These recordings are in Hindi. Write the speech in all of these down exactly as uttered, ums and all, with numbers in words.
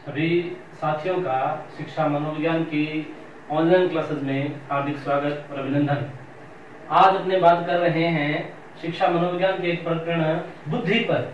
सभी साथियों का शिक्षा मनोविज्ञान की ऑनलाइन क्लासेस में हार्दिक स्वागत और अभिनंदन। आज अपने बात कर रहे हैं शिक्षा मनोविज्ञान के एक प्रकरण बुद्धि पर,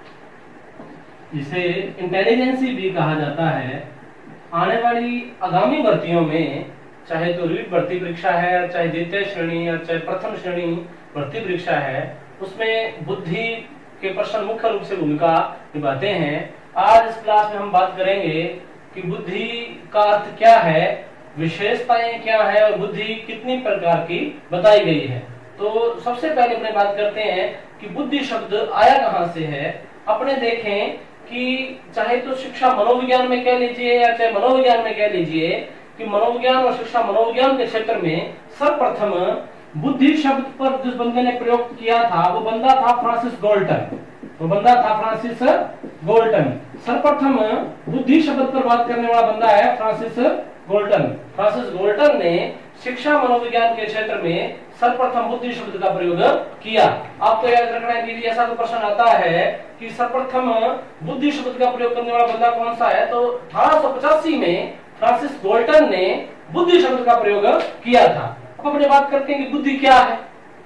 जिसे इंटेलिजेंसी भी कहा जाता है। आने वाली आगामी भर्तियों में, चाहे तो रीट भर्ती परीक्षा है, चाहे द्वितीय श्रेणी या चाहे प्रथम श्रेणी भर्ती परीक्षा है, उसमें बुद्धि के प्रश्न मुख्य रूप से भूमिका निभाते हैं। आज इस क्लास में हम बात करेंगे कि बुद्धि का अर्थ क्या है, विशेषताएं क्या है और बुद्धि कितनी प्रकार की बताई गई है। तो सबसे पहले अपने बात करते हैं कि बुद्धि शब्द आया कहां से है। अपने देखें कि चाहे तो शिक्षा मनोविज्ञान में कह लीजिए या चाहे मनोविज्ञान में कह लीजिए कि मनोविज्ञान और शिक्षा मनोविज्ञान के क्षेत्र में सर्वप्रथम बुद्धि शब्द पर जिस बंदे ने प्रयोग किया था वो बंदा था फ्रांसिस गोल्टन। वो बंदा था फ्रांसिस गोल्टन। सर्वप्रथम बुद्धि शब्द पर बात करने वाला बंदा है फ्रांसिस गोल्टन। फ्रांसिस गोल्टन ने शिक्षा मनोविज्ञान के क्षेत्र में सर्वप्रथम बुद्धि शब्द का प्रयोग किया। आपको याद रखना है कि ऐसा तो प्रश्न आता है कि सर्वप्रथम बुद्धि शब्द का प्रयोग करने वाला बंदा कौन सा है, तो अठारह सौ पचासी में फ्रांसिस गोल्टन ने बुद्धि शब्द का प्रयोग किया था। अब अपने बात करते हैं कि बुद्धि क्या है।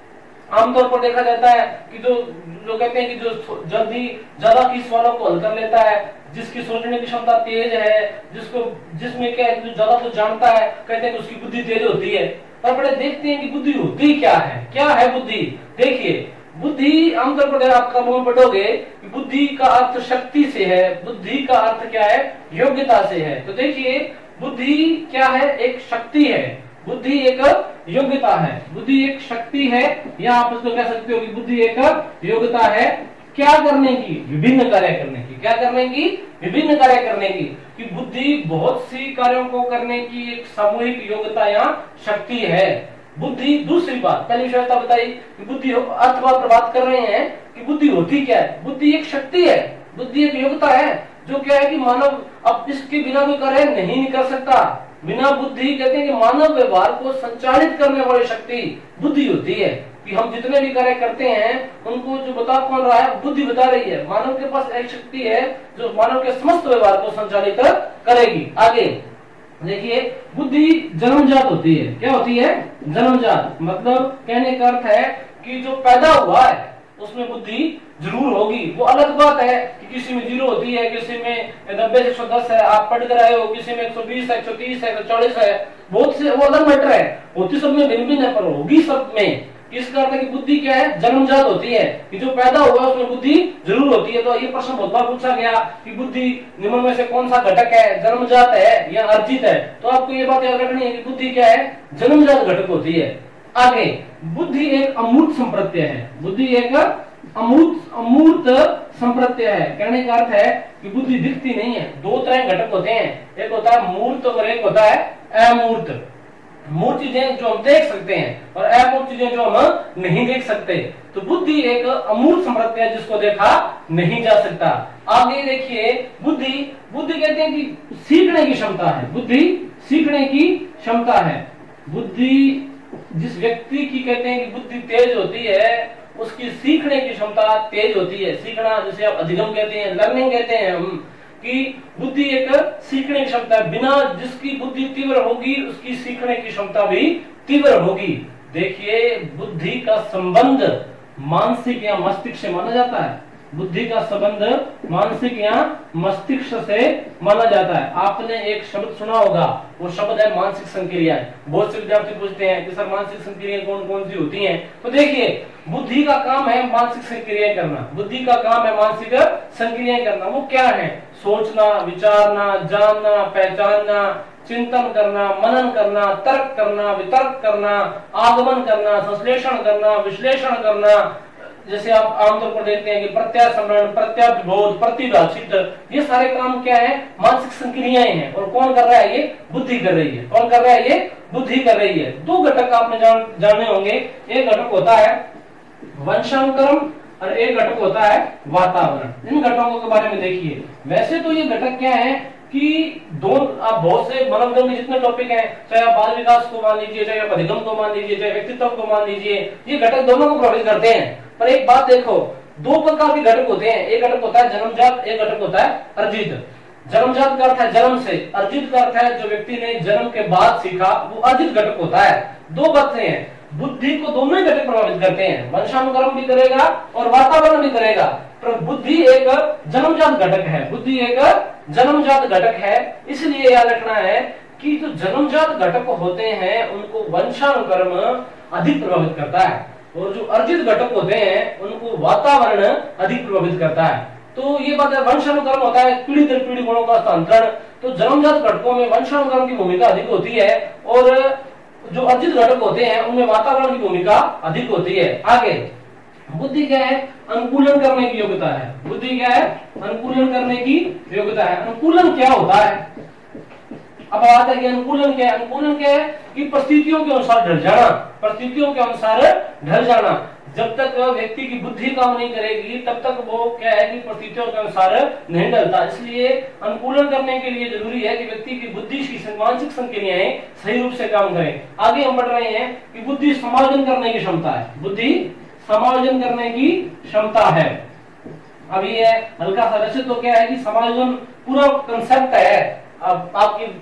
आमतौर पर देखा जाता है कि जो लोग कहते हैं कि जो जल्दी ज्यादा की सवालों को हल कर लेता है, जिसकी सोचने की क्षमता तेज है, जिसको जिसमें क्या है, जो ज्यादा कुछ जानता है, कहते हैं कि उसकी बुद्धि तेज होती है। पर बड़े देखते हैं कि बुद्धि होती क्या है, क्या है बुद्धि। देखिए, बुद्धि आमतौर पर आप कानों में पढ़ोगे कि बुद्धि का अर्थ शक्ति से है, बुद्धि का अर्थ क्या है, योग्यता से है। तो देखिए, बुद्धि क्या है, एक शक्ति है, बुद्धि एक योग्यता है, बुद्धि एक शक्ति है, या आप उसको कह सकते हो कि बुद्धि एक योग्यता है क्या करने की, विभिन्न कार्य करने की। क्या करने की, विभिन्न कार्य करने की। कि बुद्धि बहुत सी कार्यों को करने की एक सामूहिक योग्यता या शक्ति है बुद्धि। दूसरी बात, पहली विशेषता बताई कि बुद्धि अर्थवाद पर बात कर रहे हैं कि बुद्धि होती क्या है। बुद्धि एक शक्ति है, बुद्धि एक योग्यता है, जो क्या है कि मानव अब इसके बिना कोई कार्य नहीं कर सकता। बिना बुद्धि, कहते हैं कि मानव व्यवहार को संचालित करने वाली शक्ति बुद्धि होती है। कि हम जितने भी कार्य करते हैं उनको जो बता कौन रहा है, बुद्धि बता रही है। मानव के पास एक शक्ति है जो मानव के समस्त व्यवहार को संचालित करेगी। आगे देखिए, बुद्धि जन्मजात होती है। क्या होती है, जन्मजात। मतलब कहने का अर्थ है कि जो पैदा हुआ है उसमें बुद्धि जरूर होगी। वो अलग बात है कि किसी में जीरो होती है, किसी में नब्बे से एक सौ दस है, आप पढ़ कर आए हो, किसी में एक सौ बीस है, एक सौ तीस है, एक सौ चालीस है, बहुत से, वो अलग मैटर है। होती सब में भिन्न भिन्न है, पर होगी सब में। इसका अर्थ है कि बुद्धि क्या है, जन्मजात होती है, कि जो पैदा हुआ उसमें बुद्धि जरूर होती है। तो ये प्रश्न बहुत बार पूछा गया कि बुद्धि निम्न में से कौन सा घटक है, जन्मजात है या अर्जित है। तो आपको ये बात याद रखनी है कि बुद्धि क्या है, जन्मजात घटक होती है। आगे, बुद्धि एक अमूर्त संप्रत्यय है। बुद्धि एक अमूर्त अमूर्त संप्रत्यय है। कहने का अर्थ है कि बुद्धि दिखती नहीं है। दो तरह घटक होते हैं, एक होता है मूर्त और एक होता है अमूर्त। मूर्त चीजें जो हम देख सकते हैं और अमूर्त चीजें जो हम नहीं देख सकते। तो बुद्धि एक अमूर्त संप्रत्यय है जिसको देखा नहीं जा सकता। आगे देखिए, बुद्धि बुद्धि कहते हैं कि सीखने की क्षमता है। बुद्धि सीखने की क्षमता है। बुद्धि जिस व्यक्ति की कहते हैं कि बुद्धि तेज होती है, उसकी सीखने की क्षमता तेज होती है। सीखना जिसे आप अधिगम कहते हैं, लर्निंग कहते हैं हम, कि बुद्धि एक सीखने की क्षमता है। बिना जिसकी बुद्धि तीव्र होगी उसकी सीखने की क्षमता भी तीव्र होगी। देखिए, बुद्धि का संबंध मानसिक या मस्तिष्क से माना जाता है। बुद्धि का संबंध मानसिक या मस्तिष्क से माना जाता है। आपने एक शब्द सुना होगा, वो शब्द है मानसिक संक्रियाएं। बहुत से विद्यार्थी पूछते हैं कि सर मानसिक संक्रियाएं कौन कौन सी होती हैं। तो देखिए, बुद्धि का काम है मानसिक संक्रियाएं करना। बुद्धि का काम है मानसिक संक्रियाएं करना। वो क्या है, सोचना, विचारना, जानना, पहचानना, चिंतन करना, मनन करना, तर्क करना, वितर्क करना, आगमन करना, संश्लेषण करना, विश्लेषण करना। जैसे आप आमतौर पर देखते हैं कि प्रत्यास्मरण, प्रत्याभिबोध, प्रतिभाषित, ये सारे काम क्या है, मानसिक संक्रियाएं हैं। और कौन कर रहा है, ये बुद्धि कर रही है। कौन कर रहा है, ये बुद्धि कर रही है। दो घटक आपने जान जाने होंगे, एक घटक होता है वंशानुक्रम और एक घटक होता है वातावरण। इन घटकों के बारे में देखिए। वैसे तो ये घटक क्या है कि दो, आप बहुत से मनोविज्ञान के जितने टॉपिक हैं, चाहे आप बाल विकास को मान लीजिए, चाहे आप अधिगम को मान लीजिए, चाहे व्यक्तित्व को मान लीजिए, ये घटक दोनों को प्रभावित करते हैं। पर एक बात देखो, दो प्रकार के घटक होते हैं। एक घटक होता है जन्मजात, एक घटक होता है अर्जित। जन्मजात का अर्थ है जन्म से, अर्जित का अर्थ है जो व्यक्ति ने जन्म के बाद सीखा, वो अर्जित घटक होता है। दो बातें हैं, बुद्धि को दोनों ही घटक प्रभावित करते हैं, वंशानुक्रम भी करेगा और वातावरण भी करेगा, पर बुद्धि एक जन्मजात घटक है, बुद्धि एक जन्मजात घटक है। इसलिए याद रखना है कि जो जन्मजात घटक होते हैं उनको वंशानुक्रम अधिक प्रभावित करता है, और जो अर्जित घटक होते हैं उनको वातावरण अधिक प्रभावित करता है। तो ये बात है, वंशानुक्रम होता है पीढ़ी दर पीढ़ी गुणों का हस्तांतरण, तो जन्मजात घटकों में वंशानुक्रम की भूमिका अधिक होती है, और जो अर्जित घटक होते हैं उनमें वातावरण की भूमिका अधिक होती है। आगे बुद्धि क्या है? अनुकूलन करने की योग्यता है। बुद्धि क्या है? अनुकूलन करने की योग्यता है। अनुकूलन क्या होता है? अब बात है कि अनुकूलन क्या है? अनुकूलन क्या है कि परिस्थितियों के अनुसार ढल जाना, परिस्थितियों के अनुसार ढल जाना। जब तक व्यक्ति की बुद्धि काम नहीं करेगी तब तक वो क्या है कि परिस्थितियों के अनुसार नहीं ढलता। इसलिए अनुकूलन करने के लिए जरूरी है कि व्यक्ति की बुद्धि की मानसिक संक्रियाएं सही रूप से काम करें। आगे हम बढ़ रहे हैं कि बुद्धि समायोजन करने की क्षमता है। बुद्धि समायोजन करने की क्षमता है। अब ये हल्का सा, वैसे तो क्या है कि समायोजन पूरा कंसेप्ट है, अब आपकी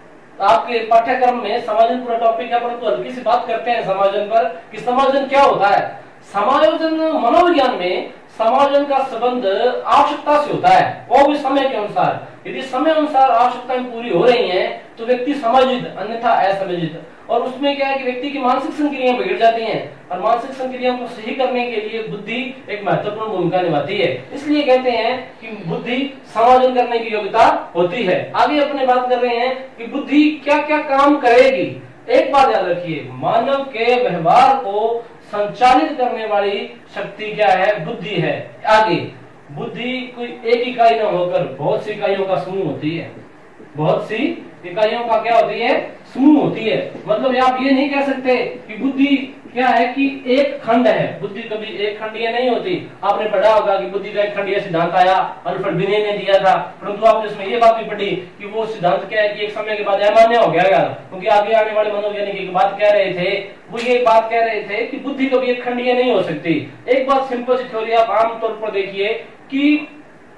आपके पाठ्यक्रम में समायोजन पूरा टॉपिक है, परंतु हल्की सी बात करते हैं समायोजन पर कि समायोजन क्या होता है। समायोजन मनोविज्ञान में समायोजन का संबंध आवश्यकता से होता है, वो भी समय के अनुसार। यदि समय अनुसार आवश्यकताएं पूरी हो रही हैं तो व्यक्ति समायोजित, अन्यथा असमायोजित। और उसमें क्या है कि व्यक्ति की मानसिक संक्रियाएं बिगड़ जाती हैं, और मानसिक संक्रियाओं को सही करने के लिए बुद्धि एक महत्वपूर्ण भूमिका निभाती है। इसलिए कहते हैं कि बुद्धि समायोजन करने की योग्यता होती है। आगे अपने बात कर रहे हैं कि बुद्धि क्या क्या काम करेगी। एक बात याद रखिए, मानव के व्यवहार को संचालित करने वाली शक्ति क्या है? बुद्धि है। आगे बुद्धि कोई एक इकाई न होकर बहुत सी इकाइयों का समूह होती है। बहुत सी इकाइयों का क्या होती है? समूह होती है। मतलब आप ये नहीं कह सकते कि बुद्धि क्या है कि एक खंड है। बुद्धि कभी एक खंडीय नहीं होती। आपने पढ़ा होगा कि बुद्धि का एक खंडीय सिद्धांत आया, अल्फ्रेड बिने ने दिया था, परंतु आपने इसमें ये बात भी पढ़ी कि वो सिद्धांत क्या है कि एक समय के बाद अमान्य हो गया, क्योंकि आगे आने वाले मनोवैज्ञानिक एक बात कह रहे थे, वो ये बात कह रहे थे कि बुद्धि कभी एक खंडीय नहीं हो सकती। एक बात सिंपल सी थ्योरी आप आमतौर पर देखिए कि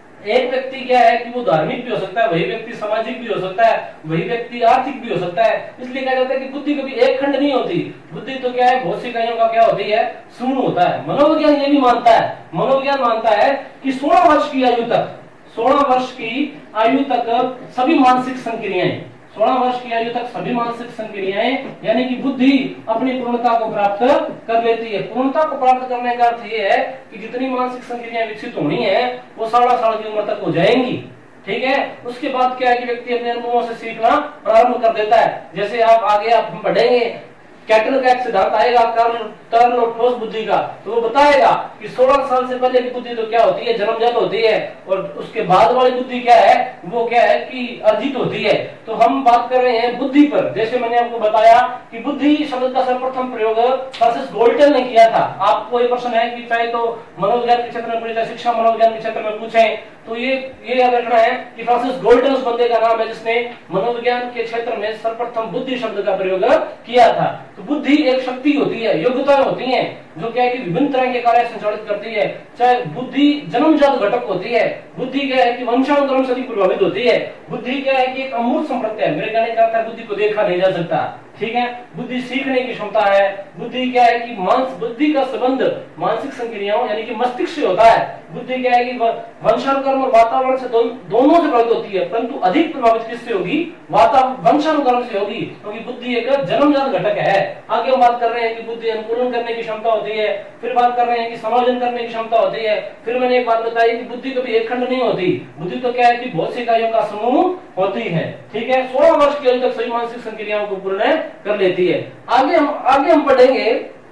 एक व्यक्ति क्या है कि वो धार्मिक भी हो सकता है, वही व्यक्ति सामाजिक भी हो सकता है, वही व्यक्ति आर्थिक भी हो सकता है। इसलिए कहा जाता है कि बुद्धि कभी एक खंड नहीं होती। बुद्धि तो क्या है? बहुत सी इकाइयों का क्या होती है? समूह होता है। मनोविज्ञान ये भी मानता है, मनोविज्ञान मानता है कि सोलह वर्ष की आयु तक, सोलह वर्ष की आयु तक सभी मानसिक संक्रियाएं, सोलह वर्ष की आयु तक सभी मानसिक संक्रियाएं यानी कि बुद्धि अपनी पूर्णता को प्राप्त कर लेती है। पूर्णता को प्राप्त करने का अर्थ ये है कि जितनी मानसिक संक्रियाएं विकसित होनी है वो सोलह साल की उम्र तक हो जाएंगी। ठीक है, उसके बाद क्या है कि व्यक्ति अपने अनुभवों से सीखना प्रारंभ कर देता है। जैसे आप आगे आप हम पढ़ेंगे कैटल का एक सिद्धांत आएगा तरल और ठोस बुद्धि का, तो वो बताएगा कि सोलह साल से पहले की बुद्धि तो क्या होती है? जन्मजात होती है, और उसके बाद वाली बुद्धि क्या है? वो क्या है कि अर्जित होती है। तो हम बात कर रहे हैं बुद्धि पर। जैसे मैंने आपको बताया कि बुद्धि शब्द का सर्वप्रथम प्रयोग फ्रांसिस गोल्टन ने किया था। आपको ये प्रश्न है कि चाहे तो मनोविज्ञान के क्षेत्र में पूछे, चाहे शिक्षा मनोविज्ञान के क्षेत्र में पूछे, तो ये ये याद रखना है कि फ्रांसिस गोल्टन उस बंदे का नाम है जिसने मनोविज्ञान के क्षेत्र में सर्वप्रथम बुद्धि शब्द का प्रयोग किया था। तो बुद्धि एक शक्ति होती है, योग्यताएं होती हैं जो क्या है कि विभिन्न तरह के कार्य संचालित करती है। चाहे बुद्धि जन्मजात घटक होती है, बुद्धि क्या है कि वंशानुक्रम से प्रभावित होती है, बुद्धि क्या है कि एक अमूर्त संपत्ति है। मेरे कहने का अर्थ है बुद्धि को देखा नहीं जा सकता। ठीक है, बुद्धि सीखने की क्षमता है। बुद्धि क्या है कि मानस बुद्धि का संबंध मानसिक संक्रियाओं यानी कि मस्तिष्क से होता है। बुद्धि क्या है कि वंशानुक्रम और वातावरण से दो, दोनों से प्रभावित होती है, परंतु अधिक प्रभावित किससे होगी? वातावरण वंशानुक्रम से होगी, क्योंकि बुद्धि एक जन्मजात घटक है। आगे हम बात कर रहे हैं कि बुद्धि अनुकूलन करने की क्षमता होती है, फिर बात कर रहे हैं कि समायोजन करने की क्षमता होती है, फिर मैंने एक बात बताई कि बुद्धि कभी एक खंड नहीं होती। बुद्धि तो क्या है कि बहुत सी इकाइयों का समूह होती है। ठीक है, सोलह वर्ष की आयु तक सभी मानसिक संक्रियाओं को पूर्ण कर लेती है। आगे हम आगे हम पढ़ेंगे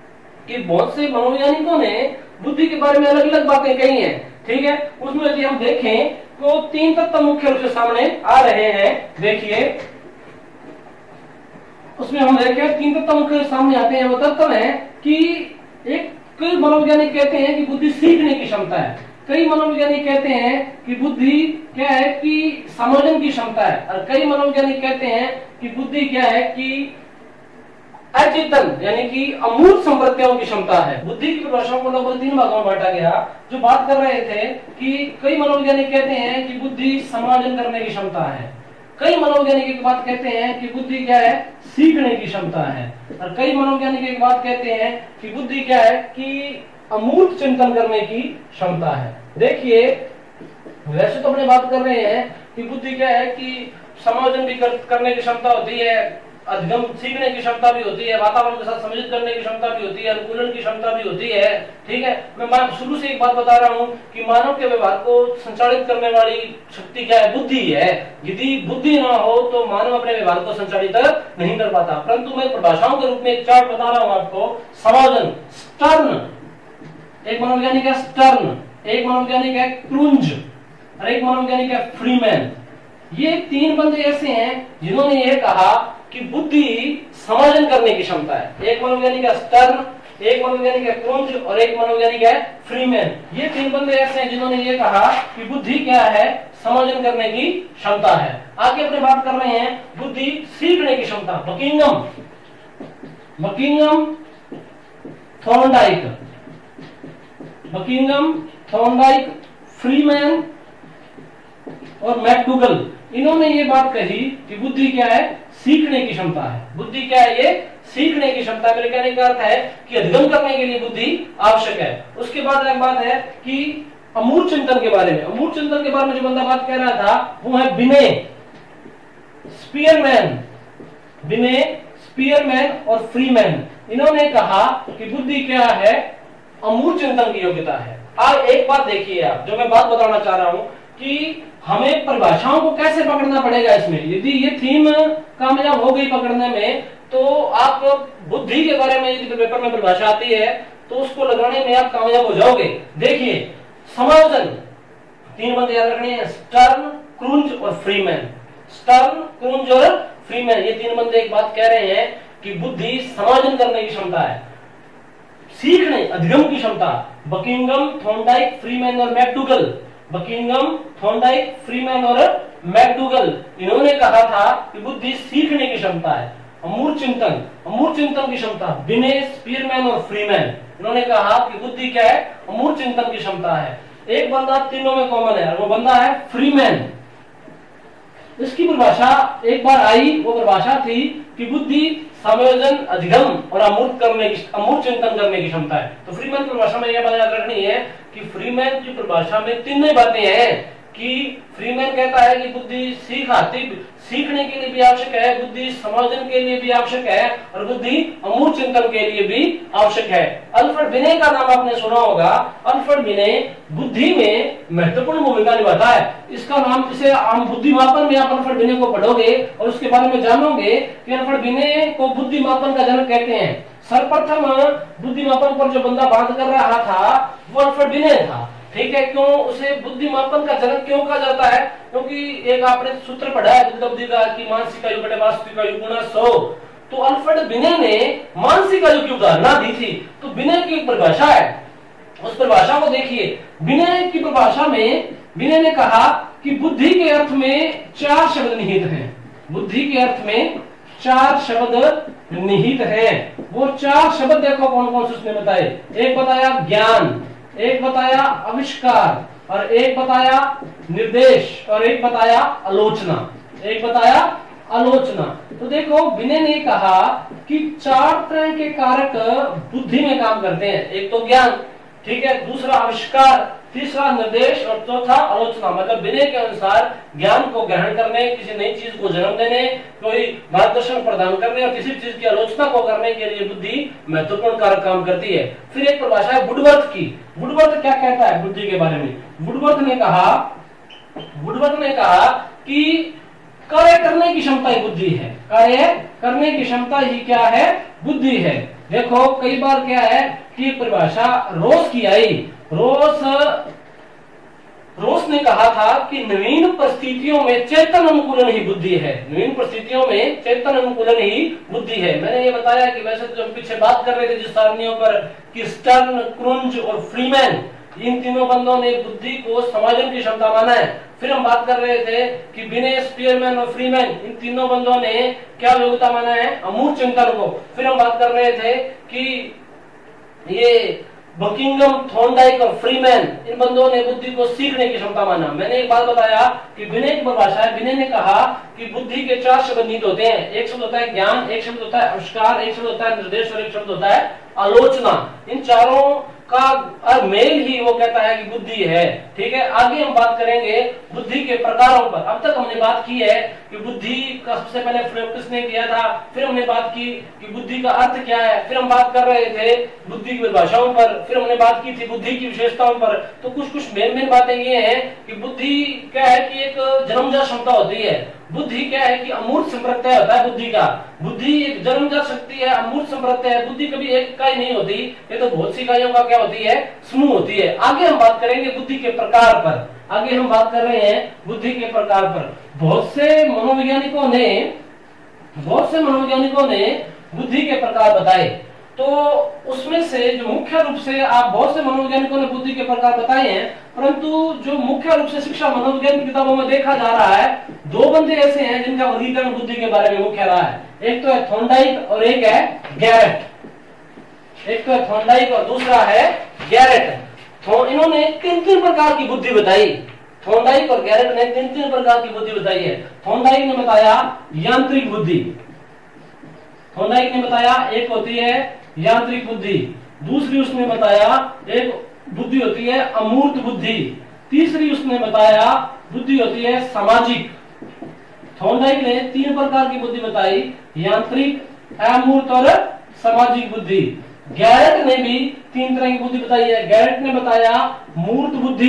कि बहुत से मनोवैज्ञानिकों ने बुद्धि के बारे में अलग अलग बातें कही हैं। ठीक है, उसमें यदि हम देखें तो तीन तत्व मुख्य रूप से सामने आ रहे हैं। देखिए उसमें हम देखें तीन तत्व मुख्य सामने आते हैं। वो तत्व है कि एक कई मनोवैज्ञानिक कहते हैं कि बुद्धि सीखने की क्षमता है, कई मनोवैज्ञानिक कहते हैं कि बुद्धि क्या है कि समायोजन की क्षमता है, और कई मनोवैज्ञानिक कहते हैं कि बुद्धि क्या है कि अचेतन यानी कि अमूर्त संपत्तियों की क्षमता है। बुद्धि की परिभाषा को लगभग तीन भागों में बांटा गया। जो बात कर रहे थे कि कई मनोवैज्ञानिक कहते हैं कि बुद्धि समायोजन करने की क्षमता है, कई मनोवैज्ञानिक एक बात कहते हैं कि बुद्धि क्या है, सीखने की क्षमता है, और कई मनोवैज्ञानिक एक बात कहते हैं कि बुद्धि क्या है कि अमूर्त चिंतन करने की क्षमता है। देखिए वैसे तो अपने बात कर रहे हैं कि बुद्धि क्या है कि समायोजन भी कर, करने की क्षमता होती है, अधिगम सीखने की क्षमता भी होती है, वातावरण के साथ सम्मिलित करने की क्षमता भी होती है, अनुकूलन की क्षमता भी होती है। ठीक है, मैं बात शुरू से एक बात बता रहा हूं कि मानव के व्यवहार को संचालित करने वाली शक्ति क्या है, बुद्धि है। यदि बुद्धि ना हो तो मानव अपने व्यवहार को संचालित नहीं कर पाता। परंतु मैं परिभाषाओं के रूप में एक चार्ट बता रहा हूं आपको। समायोजन, स्टर्न, एक मनोवैज्ञानिक है स्टर्न, एक मनोवैज्ञानिक है क्रुंज और एक मनोवैज्ञानिक है फ्रीमैन। ये तीन बंदे ऐसे हैं जिन्होंने ये कहा कि बुद्धि समायोजन करने की क्षमता है। एक मनोवैज्ञानिक है स्टर्न, एक मनोवैज्ञानिक है क्रुंज और एक मनोवैज्ञानिक है फ्रीमैन। ये तीन बंदे ऐसे हैं जिन्होंने ये कहा कि बुद्धि क्या है, समायोजन करने की क्षमता है। आगे अपने बात कर रहे हैं बुद्धि सीखने की क्षमता। Buckingham, Buckingham Thorndike, Buckingham Thorndike, Freeman और मैकडूगल, इन्होंने ये बात कही कि बुद्धि क्या है, सीखने की क्षमता है। बुद्धि क्या है, ये सीखने की क्षमता। मेरे कहने का अर्थ है कि अधिगम करने के लिए बुद्धि आवश्यक है। उसके बाद एक बात है कि अमूर्त चिंतन के बारे में, अमूर्त चिंतन के बारे में जो बंदा बात कह रहा था वो है बिने स्पीयरमैन, बिने स्पीयरमैन और फ्रीमैन। इन्होंने कहा कि बुद्धि क्या है, अमूर्त चिंतन की योग्यता है। अब एक बात देखिए आप, जो मैं बात बताना चाह रहा हूं कि हमें परिभाषाओं को कैसे पकड़ना पड़ेगा इसमें। यदि ये थीम कामयाब हो गई पकड़ने में तो आप बुद्धि के बारे में यदि पेपर में परिभाषा आती है तो उसको लगाने में आप कामयाब हो जाओगे। देखिए समायोजन, तीन बंदे याद रखने हैं, स्टर्न, क्रुंज और फ्रीमैन। स्टर्न, क्रुंज और फ्रीमैन, ये तीन बंदे एक बात कह रहे हैं कि बुद्धि समायोजन करने की क्षमता है, सीखने अधिगम की क्षमता। बकिंगम, थॉर्नडाइक, फ्रीमैन और मैकडूगल, बकिंगम, थॉर्नडाइक, फ्रीमैन और मैकडूगल, इन्होंने कहा था कि बुद्धि सीखने की क्षमता है। अमूर्त चिंतन, अमूर्त चिंतन की क्षमता, बिने, स्पीयरमैन और फ्रीमैन, इन्होंने कहा कि बुद्धि क्या है, अमूर्त चिंतन की क्षमता है। एक बंदा तीनों में कॉमन है और वो बंदा है फ्रीमैन। इसकी परिभाषा एक बार आई, वो परिभाषा थी कि बुद्धि समायोजन, अधिगम और अमूर्त करने की, अमूर्त चिंतन करने की क्षमता है। तो फ्रीमैन की परिभाषा में यह बात याद रखनी है कि फ्रीमैन की परिभाषा में तीन ही बातें हैं कि फ्रीमैन कहता है कि बुद्धि सीखाती सीखने के लिए भी आवश्यक है, बुद्धि समायोजन के लिए भी आवश्यक है और बुद्धि अमूर्त चिंतन के लिए भी आवश्यक है। अल्फ्रेड बिने का नाम आपने सुना होगा। अल्फ्रेड बिने बुद्धि में महत्वपूर्ण भूमिका निभाता है। इसका नाम, इसे आम बुद्धिमापन में आप अल्फ्रेड बिने को पढ़ोगे और उसके बारे में जानोगे कि अल्फ्रेड बिने को बुद्धिमापन का जनक कहते हैं। सर्वप्रथम बुद्धिमापन पर जो बंदा बात कर रहा था वो अल्फ्रेड बिने था। ठीक है, क्यों उसे बुद्धिमापन का जनक क्यों कहा जाता है? क्योंकि एक आपने सूत्र पढ़ा है बुद्धि का कि मानसिक आयु बटे वास्तविक आयु गुणा सौ। तो अल्फ्रेड बिने ने मानसिक आयु की उदाहरणा दी थी। तो बिने की एक परिभाषा है, उस परिभाषा को देखिए। बिने की परिभाषा में बिने ने कहा कि बुद्धि के अर्थ में चार शब्द निहित हैं। बुद्धि के अर्थ में चार शब्द निहित हैं। वो चार शब्द देखो कौन कौन से उसने बताए। एक बताया ज्ञान, एक बताया आविष्कार और एक बताया निर्देश और एक बताया आलोचना, एक बताया आलोचना। तो देखो बिने ने कहा कि चार तरह के कारक बुद्धि में काम करते हैं। एक तो ज्ञान, ठीक है, दूसरा आविष्कार, तीसरा निर्देश और चौथा आलोचना। मतलब बिने के अनुसार ज्ञान को ग्रहण करने, किसी नई चीज को जन्म देने, कोई मार्गदर्शन प्रदान करने और किसी चीज की आलोचना को करने के लिए बुद्धि महत्वपूर्ण कारक काम करती है। फिर एक परिभाषा है वुडवर्थ की। वुडवर्थ क्या कहता है बुद्धि के बारे में? वुडवर्थ ने कहा वुडवर्थ ने कहा कि कार्य करने की क्षमता ही बुद्धि है। कार्य करने की क्षमता ही क्या है? बुद्धि है। देखो कई बार क्या है कि परिभाषा रोस की आई। रोस रोस ने कहा था कि नवीन परिस्थितियों में चेतन अनुकूलन ही बुद्धि है। नवीन परिस्थितियों में चेतन अनुकूलन ही बुद्धि है। मैंने ये बताया कि वैसे तो हम पीछे बात कर रहे थे जिस सारणियों पर कि स्टर्न, क्रुंज और फ्रीमैन, इन तीनों बंदों ने बुद्धि को समझने की क्षमता माना है। फिर हम बात कर रहे थे कि बिने, स्पीयरमैन और फ्रीमैन, इन तीनों बंदों ने क्या योग्यता माना है? अमूर्त चिंतन को। फिर हम बात कर रहे थे कि ये बकिंगम, थॉर्नडाइक और फ्रीमैन, इन बंदों ने बुद्धि को सीखने की क्षमता माना। मैंने एक बात बताया कि विनय की परिभाषा है। विनय ने कहा कि बुद्धि के चार शब्द निहित होते हैं। एक शब्द होता है ज्ञान, एक शब्द होता है आविष्कार, एक शब्द होता है निर्देश और एक शब्द होता है आलोचना। इन चारों का मेल ही वो कहता है कि बुद्धि है। ठीक है, आगे हम बात करेंगे बुद्धि के प्रकारों पर। अब तक हमने बात की है कि बुद्धि का सबसे पहले प्रयोग किसने किया था, फिर हमने बात की कि बुद्धि का अर्थ क्या है, फिर हम बात कर रहे थे बुद्धि की परिभाषाओं पर, फिर हमने बात की थी बुद्धि की विशेषताओं पर। तो कुछ कुछ मेन मेन बातें ये हैं कि बुद्धि क्या है कि एक जन्मजात क्षमता होती है। बुद्धि क्या है कि अमूर्त संप्रत्यय होता है बुद्धि का। बुद्धि एक जन्मजात शक्ति है, अमूर्त संप्रत्यय है। बुद्धि कभी एक इकाई नहीं होती, ये तो बहुत सी इकाइयों का क्या होती है? समूह होती है। आगे हम बात करेंगे बुद्धि के प्रकार पर। आगे हम बात कर रहे हैं बुद्धि के प्रकार पर। बहुत से मनोवैज्ञानिकों ने बहुत से मनोवैज्ञानिकों ने बुद्धि के प्रकार बताए। तो उसमें से जो मुख्य रूप से आप बहुत से मनोवैज्ञानिकों ने बुद्धि के प्रकार बताए हैं, परंतु जो मुख्य रूप से शिक्षा मनोविज्ञान की किताबों में देखा जा रहा है, दो बंदे ऐसे हैं जिनका वर्गीकरण बुद्धि के बारे में मुख्य रहा है। एक तो है थॉर्नडाइक और एक है गैरेट। एक तो है थॉर्नडाइक और दूसरा है गैरेट। तो इन्होंने तीन तीन प्रकार की बुद्धि बताई। थॉर्नडाइक और गैरेट ने तीन तीन प्रकार की बुद्धि बताई है। थॉर्नडाइक ने बताया यांत्रिक बुद्धि। थॉर्नडाइक ने बताया एक होती है यांत्रिक बुद्धि, दूसरी उसने बताया एक बुद्धि होती है अमूर्त बुद्धि, तीसरी उसने बताया बुद्धि होती है सामाजिक। थॉर्नडाइक ने तीन प्रकार की बुद्धि बताई, यांत्रिक, अमूर्त और सामाजिक बुद्धि। गैरेट ने भी तीन तरह की बुद्धि बताई है। गैरेट ने बताया मूर्त बुद्धि,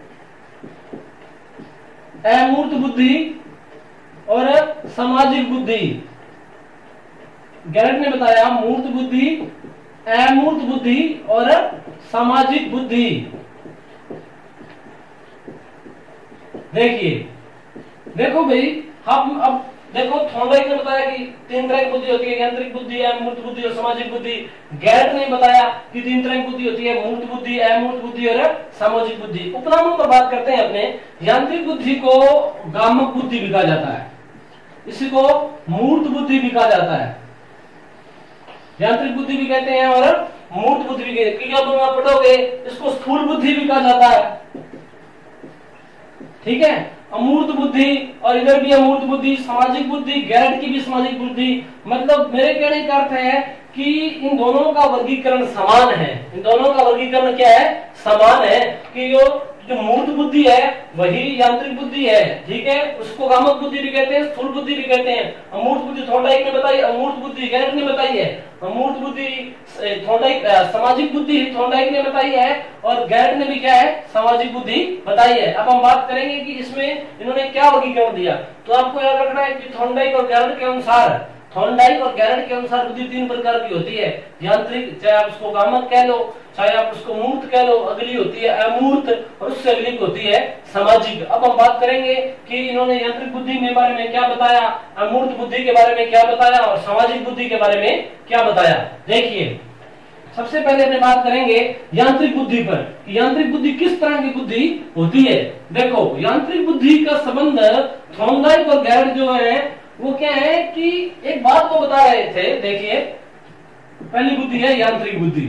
अमूर्त बुद्धि और सामाजिक बुद्धि। गैरेट ने बताया मूर्त बुद्धि, अमूर्त बुद्धि और सामाजिक बुद्धि। देखिए, देखो भाई, हम अब देखो थॉर्नडाइक ने बताया कि तीन तरह की बुद्धि होती है, यांत्रिक बुद्धि, अमूर्त बुद्धि और सामाजिक बुद्धि। गैरेट ने बताया कि तीन तरह की बुद्धि होती है, मूर्त बुद्धि, अमूर्त बुद्धि और सामाजिक बुद्धि। उपनामों पर बात करते हैं अपने। यांत्रिक बुद्धि को गामक बुद्धि भी कहा जाता है, इसी को मूर्त बुद्धि भी कहा जाता है। यांत्रिक बुद्धि भी कहते हैं और मूर्त बुद्धि भी कहते हैं। तुम आप पढ़ोगे इसको स्थूल बुद्धि भी कहा जाता है। ठीक है, अमूर्त बुद्धि और इधर भी अमूर्त बुद्धि, सामाजिक बुद्धि, गैरेट की भी सामाजिक बुद्धि। मतलब मेरे कहने का अर्थ है कि इन दोनों का वर्गीकरण समान है। इन दोनों का वर्गीकरण क्या है? समान है कि जो जो मूर्त बुद्धि है वही यांत्रिक बुद्धि है। ठीक है, उसको गामक बुद्धि भी कहते हैं, स्थूल बुद्धि भी कहते हैं। अमूर्त बुद्धि थॉर्नडाइक ने बताई, अमूर्त बुद्धि गैरेट ने बताई है। अमूर्त बुद्धि थॉर्नडाइक, सामाजिक बुद्धि थॉर्नडाइक ने बताई है और गैरेट ने भी क्या है? सामाजिक बुद्धि बताई है। अब हम बात करेंगे कि इसमें इन्होंने क्या वर्गीकरण दिया। तो आपको याद रखना है कि थॉर्नडाइक और गैरेट के अनुसार थॉर्नडाइक और गैरेट के अनुसार बुद्धि तीन प्रकार की होती है। यांत्रिक, चाहे आप उसको गामक कह लो, चाहे आप उसको मूर्त कह लो, अगली होती है अमूर्त और उससे अगली होती है सामाजिक। अब हम बात करेंगे कि इन्होंने यांत्रिक बुद्धि के बारे में क्या बताया, अमूर्त बुद्धि के बारे में क्या बताया और सामाजिक बुद्धि के बारे में क्या बताया। देखिए, सबसे पहले अपने बात करेंगे यांत्रिक बुद्धि पर। यांत्रिक बुद्धि किस तरह की बुद्धि होती है। देखो, यांत्रिक बुद्धि का संबंध थॉर्नडाइक और गैरेट जो है वो क्या है कि एक बात को बता रहे थे। देखिए, पहली बुद्धि है यांत्रिक बुद्धि।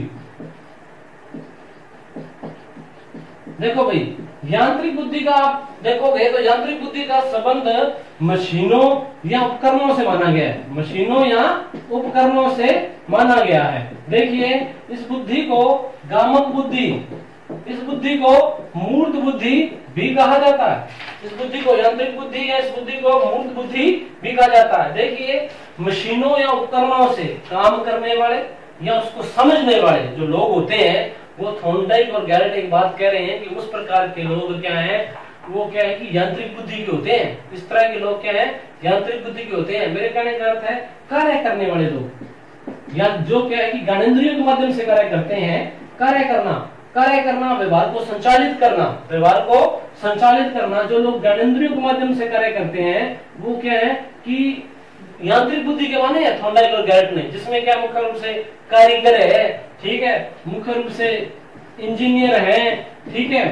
देखो भाई, यांत्रिक बुद्धि का आप देखोगे तो यांत्रिक बुद्धि का संबंध मशीनों या उपकरणों से माना गया है। मशीनों या उपकरणों से माना गया है। देखिए, इस बुद्धि को गामक बुद्धि, इस बुद्धि को मूर्त बुद्धि भी कहा जाता है। इस बुद्धि को यांत्रिक बुद्धि या इस बुद्धि को मूर्त बुद्धि भी कहा जाता है। देखिए, मशीनों या उपकरणों से काम करने वाले या उसको समझने वाले जो लोग होते हैं, वो थॉर्नडाइक और गैरेट एक बात कह रहे हैं कि उस प्रकार के लोग क्या हैं, वो क्या है कि यांत्रिक बुद्धि के होते हैं। इस तरह के लोग क्या है? यांत्रिक बुद्धि के होते हैं। मेरे कहने का अर्थ है कार्य करने वाले लोग, या जो क्या है कि ज्ञानेंद्रियों के माध्यम से कार्य करते हैं। कार्य करना, कार्य करना, व्यवहार को संचालित करना, व्यवहार को संचालित करना। जो लोग ज्ञानेंद्रियों के माध्यम से कार्य करते हैं वो क्या है कि यांत्रिक बुद्धि के माने है थॉर्नडाइक और गैरेट ने, जिसमें क्या मुख्य रूप से कारीगर है। ठीक है, मुख्य रूप से इंजीनियर हैं, ठीक है,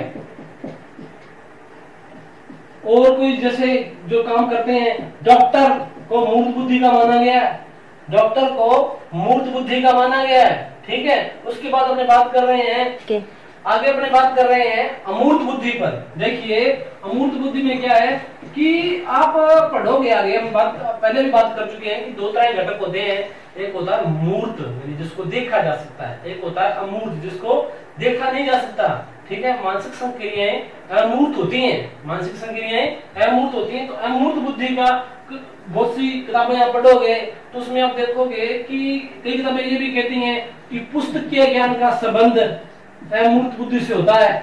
और कोई जैसे जो काम करते हैं, डॉक्टर को मूर्त बुद्धि का माना गया है, डॉक्टर को मूर्त बुद्धि का माना गया है, ठीक है। उसके बाद अपने बात कर रहे हैं okay. आगे अपने बात कर रहे हैं अमूर्त बुद्धि पर। देखिए अमूर्त बुद्धि में क्या है कि आप पढ़ोगे आगे, हम बात पहले भी बात कर चुके हैं कि दो तरह के घटक होते हैं, एक होता है मूर्त जिसको देखा जा सकता है, एक होता है अमूर्त जिसको देखा नहीं जा सकता, ठीक है। मानसिक संक्रियाएं अमूर्त होती हैं, मानसिक संक्रियाएं अमूर्त होती हैं। तो अमूर्त बुद्धि का बहुत सी किताबें आप पढ़ोगे तो उसमें आप देखोगे कि कई किताबें ये भी कहती हैं कि पुस्तकीय ज्ञान का संबंध अमूर्त बुद्धि से होता है।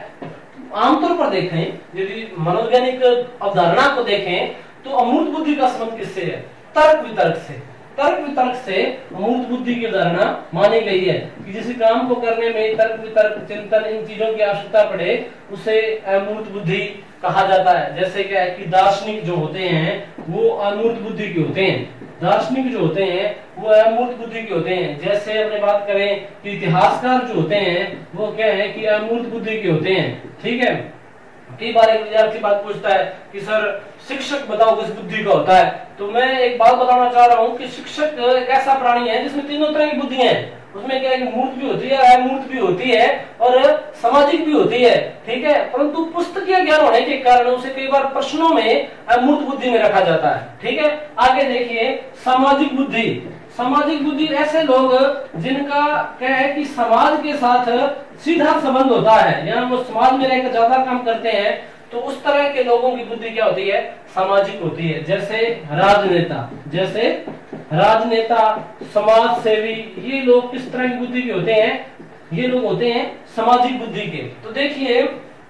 आमतौर पर देखें, यदि मनोवैज्ञानिक अवधारणा को देखें तो अमूर्त बुद्धि का संबंध किससे है? तर्क वितर्क से। तर्क वितर्क से अमूर्त बुद्धि की अवधारणा मानी गई है कि जिस काम को करने में तर्क वितर्क चिंतन इन चीजों की आवश्यकता पड़े उसे अमूर्त बुद्धि कहा जाता है। जैसे क्या है कि दार्शनिक जो होते हैं वो अमूर्त बुद्धि के होते हैं, दार्शनिक जो होते हैं वो अमूर्त बुद्धि के होते हैं। जैसे अपने बात करें कि इतिहासकार जो होते हैं वो क्या है कि अमूर्त बुद्धि के होते हैं, ठीक है। कई बार एक विद्यार्थी बात पूछता है कि सर शिक्षक बताओ किस बुद्धि का होता है, तो मैं एक बात बताना चाह रहा हूँ कि शिक्षक एक ऐसा प्राणी है जिसमें तीनों तरह की बुद्धियां हैं। उसमें क्या है कि मूर्त भी होती है, अमूर्त भी होती है और सामाजिक भी होती है, ठीक है। परंतु पुस्तकीय ज्ञान होने के कारण उसे कई बार प्रश्नों में अमूर्त बुद्धि में रखा जाता है, ठीक है। आगे देखिए सामाजिक बुद्धि। सामाजिक बुद्धि ऐसे लोग जिनका क्या है कि समाज के साथ सीधा संबंध होता है या वो समाज में रहकर ज्यादा काम करते हैं, तो उस तरह के लोगों की बुद्धि क्या होती है? सामाजिक होती है। जैसे राजनेता, जैसे राजनेता, समाज सेवी, ये लोग किस तरह की बुद्धि के होते हैं? ये लोग होते हैं सामाजिक बुद्धि के। तो देखिए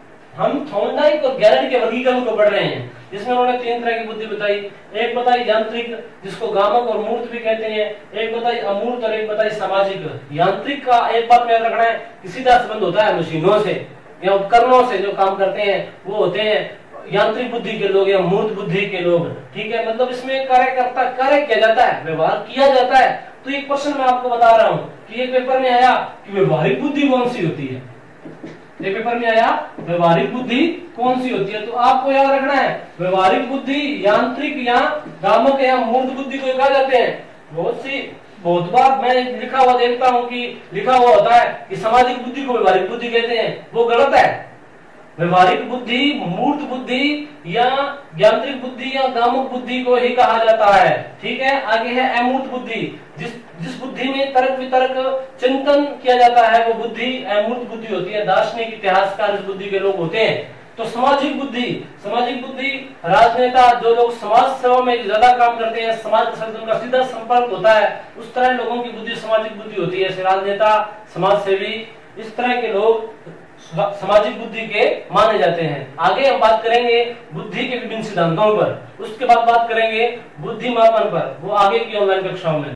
हम थॉर्नडाइक और गैलेट के वर्गीकरण को पढ़ रहे हैं जिसमें उन्होंने तीन तरह की बुद्धि बताई। एक बताई यांत्रिक जिसको गामक और मूर्त भी कहते हैं, एक बताई अमूर्त और एक बताई सामाजिक। यांत्रिक का एक बात में याद रखना है कि सीधा संबंध होता है मशीनों से या उपकरणों से जो काम करते हैं वो होते हैं यांत्रिक बुद्धि के लोग या मूर्त बुद्धि के लोग, ठीक है। मतलब इसमें कार्यकर्ता कार्य किया जाता है, व्यवहार किया जाता है। तो एक क्वेश्चन मैं आपको बता रहा हूँ कि एक पेपर में आया कि व्यवहारिक बुद्धि कौन सी होती है, ये पेपर में आया व्यवहारिक बुद्धि कौन सी होती है। तो आपको याद रखना है व्यवहारिक बुद्धि यांत्रिक या गामक या मूर्त बुद्धि को कहा जाते हैं। बहुत सी बहुत बार मैं लिखा हुआ देखता हूं कि लिखा हुआ होता है कि सामाजिक बुद्धि को व्यवहारिक बुद्धि कहते हैं, वो गलत है। व्यवहारिक बुद्धि मूर्त बुद्धि या यांत्रिक बुद्धि या गामक बुद्धि को ही कहा जाता है, ठीक है। आगे है अमूर्त बुद्धि, जिस जिस बुद्धि में तर्क वितर्क चिंतन किया जाता है वो बुद्धि अमूर्त बुद्धि होती है। दार्शनिक इतिहासकार इस बुद्धि के लोग होते हैं। तो सामाजिक बुद्धि, सामाजिक बुद्धि राजनेता जो लोग समाज सेवा में ज्यादा काम करते हैं, समाज के साथ उनका सीधा संपर्क होता है, उस तरह लोगों की बुद्धि सामाजिक बुद्धि होती है। राजनेता, समाज सेवी, इस तरह के लोग सामाजिक बुद्धि के माने जाते हैं। आगे हम बात करेंगे बुद्धि के विभिन्न सिद्धांतों पर, उसके बाद बात करेंगे बुद्धि मापन पर, वो आगे की ऑनलाइन कक्षाओं में।